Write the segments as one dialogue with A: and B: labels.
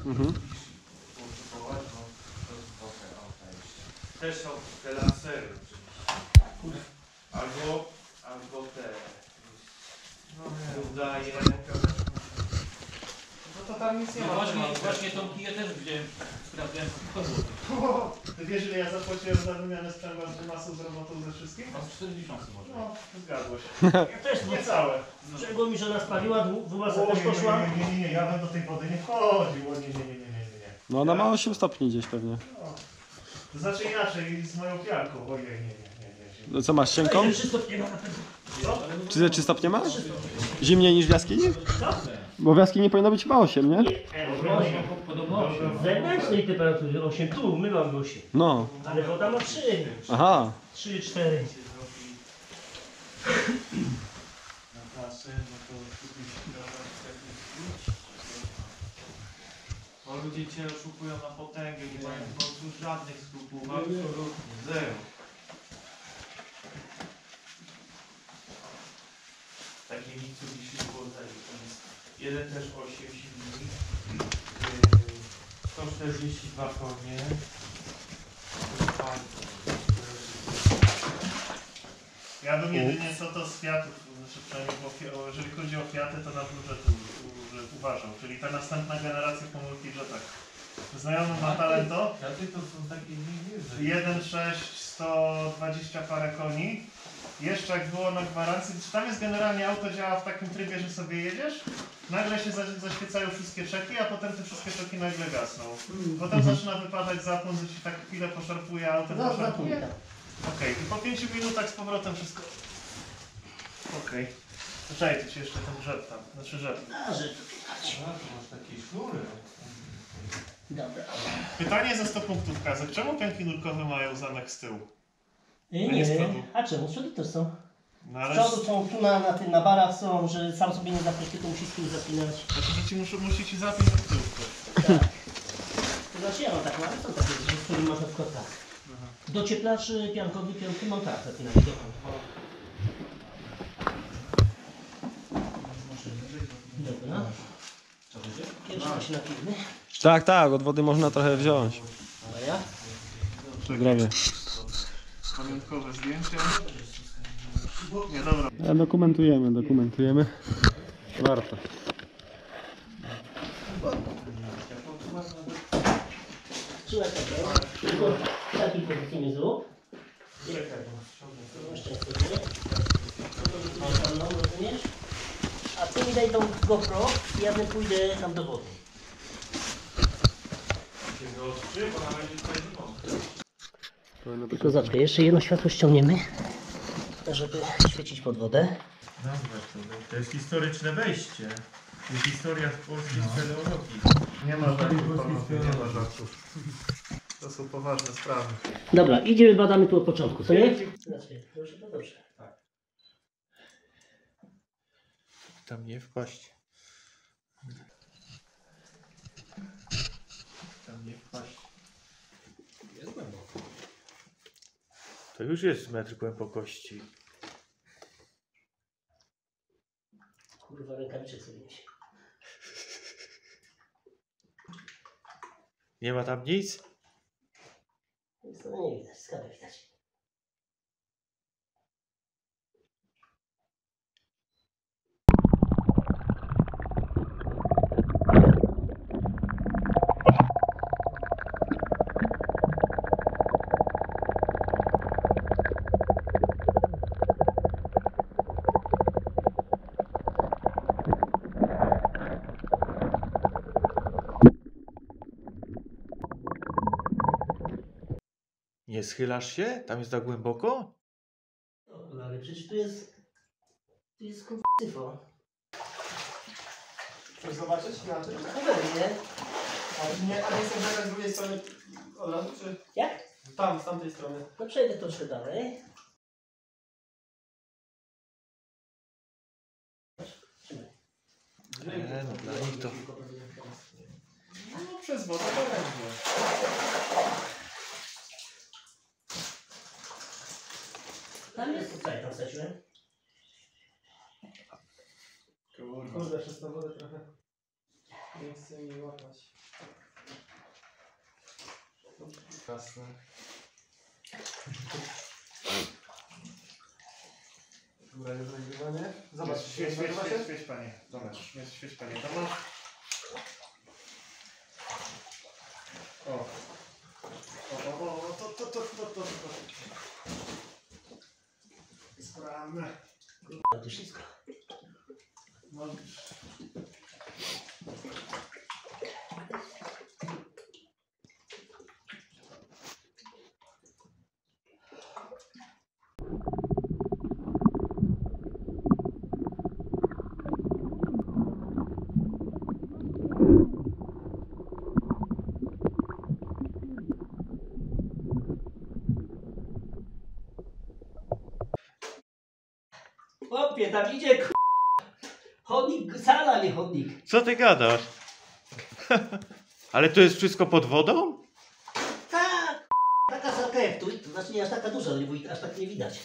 A: Też są te lasery oczywiście. Albo te. No nie, udaje. No to tam nic nie ma.
B: Właśnie tą kiję też wziąłem. Sprawdziłem.
C: Ty wiesz, ile ja zapłaciłem za wymianę sprzęgła z masą, z robotą, ze wszystkim?
B: Mam 40 może.
C: No, zgadło się.
D: Ja też nie
C: Niecałe.
D: Czego mi żona spaliła, dwumasa też poszła.
C: Nie, ja bym do tej wody nie wchodził. Nie.
E: No ona ma 8 stopni gdzieś pewnie.
C: No. To znaczy inaczej, z moją pianką. Ojej, nie.
E: No co masz, cienką?
D: 3 stopnie ma na pewno.
E: Czy 3 stopnie ma? Zimniej niż w jaskini?
D: Co?
E: Bo w jaskini powinno być chyba 8, nie?
D: Podobno 8. W zewnętrznej temperaturze 8, tu my mamy 8.
E: No.
D: Ale woda ma 3.
E: Aha.
D: 3, 4.
A: Na kasę, no to kupić bo ludzie cię oszukują na potęgę, nie mają po prostu żadnych skrupułów, absolutnie, zero. Takie Mitsubishi było jeden też 8 silnik, 142 konie.
C: Ja bym jedynie co to z Fiatów, znaczy przynajmniej jeżeli chodzi o Fiaty, to na budżet uważał. Czyli ta następna generacja po multijetach. Znajomy ma Talento.
A: Fiaty to są takie nie
C: 1.6, 120 parę koni. Jeszcze jak było na gwarancji, czy tam jest generalnie auto działa w takim trybie, że sobie jedziesz, nagle się zaświecają wszystkie czeki, a potem te wszystkie czeki nagle gasną. Potem zaczyna wypadać zapłon, że ci tak chwilę poszarpuje, auto poszarpuje. Okej, i po 5 minutach z powrotem wszystko. Okej. Poczekaj, tu ci jeszcze ten rzep tam, znaczy rzep.
D: A, że tu
A: A, to masz takie sznury.
D: dobra.
C: Pytanie za 100 punktów, Kazek. Czemu pianki nurkowe mają zamek z tyłu?
D: Nie,
C: z przodu.
D: a czemu? Z przodu też są.
C: No
D: Z
C: ale
D: przodu są tu na barach są, że sam sobie nie zapniesz, tylko musisz z tyłu zapinać.
C: znaczy, że ci musi ci zapiąć od tyłu.
D: Tak. To znaczy ja mam tak, ale są takie, że z którym masz na przykład tak. Docieplacz piankowy piątki mam tak zapinać dokąd. Dobra. Pierwszy się napijmy.
E: Tak, od wody można trochę wziąć.
D: Ale ja?
E: Zdrowie.
C: Pamiątkowe zdjęcie. Nie, dobra.
E: Dokumentujemy. Warto.
D: Trzymaj tak, tylko w takiej pozycji nie zrób. Jeszcze nie wchodzimy. Rozumiesz? A ty mi daj tą GoPro i ja bym pójdę tam do wody. Tylko zaczekaj, jeszcze jedno światło ściągniemy, żeby świecić pod wodę.
A: Dobra, to jest historyczne wejście. To jest historia polskiej speleologii.
C: Nie ma żartów, panowie, nie ma żartów. To są poważne sprawy.
D: Dobra, idziemy, badamy tu od początku, co nie? Znaczy, dobrze, to dobrze.
A: Tam nie wpaść. Tam nie wpaść.
B: Jest głęboko.
A: To już jest metr głębokości.
D: Kurwa, rękawiczek sobie niesie.
A: Nie ma tam nic?
D: Nic to nie widać, skarbę widać.
A: Nie schylasz się? Tam jest tak głęboko?
D: No, ale przecież tu jest kurwa syfo.
F: Chcesz zobaczyć inaczej?
D: Nie?
F: A nie chcesz zagrać z drugiej strony od razu, czy?
D: Jak?
F: Tam, z tamtej strony.
D: No przejdę troszkę dalej.
A: No dla nich to...
F: No przez wodę to będzie.
D: Tam jest, tutaj tam wsadziłem.
F: Kurde, przez tą wodę trochę nie chcę mi łapać. Jasne. Dobra, jest nagrywanie. Zobacz,
C: Świeć panie.
F: Zobacz.
C: Świeć panie. To masz. O. To. Sprawne.
D: To wszystko.
C: No.
D: Chłopie, tam idzie chodnik, sala, nie chodnik.
A: Co ty gadasz? Ale to jest wszystko pod wodą?
D: Tak, taka salka jak tu, to znaczy nie aż taka duża, bo aż tak nie widać.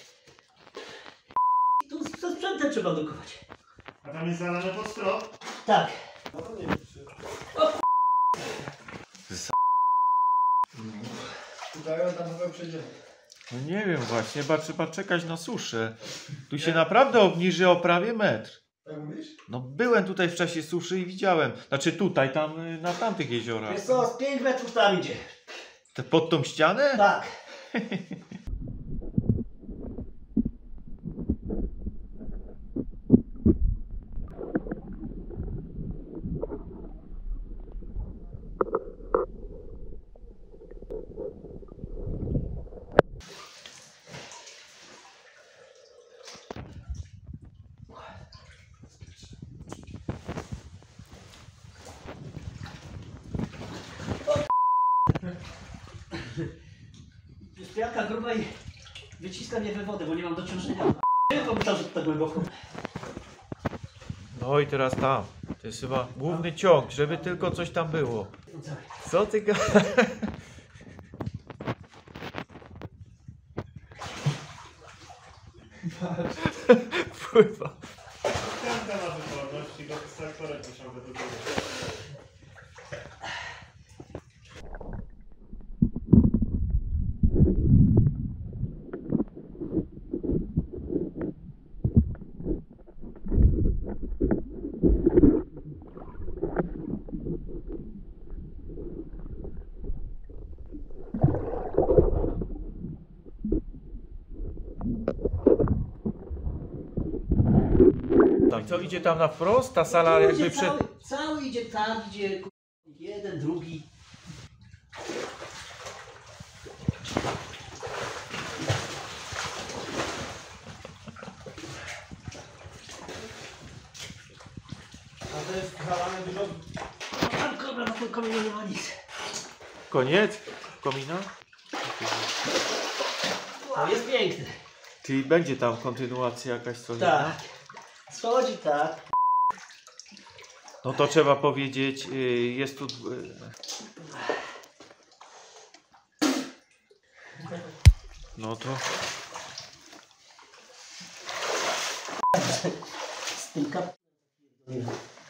D: Tu ze sprzętem trzeba drukować.
C: A tam jest zalane pod strop.
D: Tak.
F: No to nie wiem, czy... Tutaj tam chyba przejdziemy.
A: No nie wiem właśnie, chyba trzeba czekać na suszę. Tu się naprawdę obniży o prawie metr.
F: Tak mówisz?
A: No byłem tutaj w czasie suszy i widziałem. Znaczy tutaj, tam na tamtych jeziorach.
D: Wiesz co, z 5 metrów tam idzie.
A: Te pod tą ścianę?
D: Tak. Jest pianka gruba i wyciska mnie we wodę, bo nie mam dociążenia. Nie pomyślał, że to tak głęboko.
A: No i teraz tam. To jest chyba główny ciąg, żeby tylko coś tam było. Co ty gadasz? Pływa.
C: Pianka ma wyporność i go sektorek musiał wydobyć.
A: I co idzie tam na wprost? Ta sala
D: Tu
A: jakby
D: idzie
A: przed...
D: cały idzie tam, idzie jeden, drugi.
F: A to jest zalane dużo...
D: Tam kobra na tym kamieniu nie ma nic.
A: Koniec? Komina?
D: O, jest piękny.
A: Czyli będzie tam kontynuacja jakaś solidna?
D: Tak. Schodzi tak.
A: No to trzeba powiedzieć, jest tu... No to...
D: Z tym kap...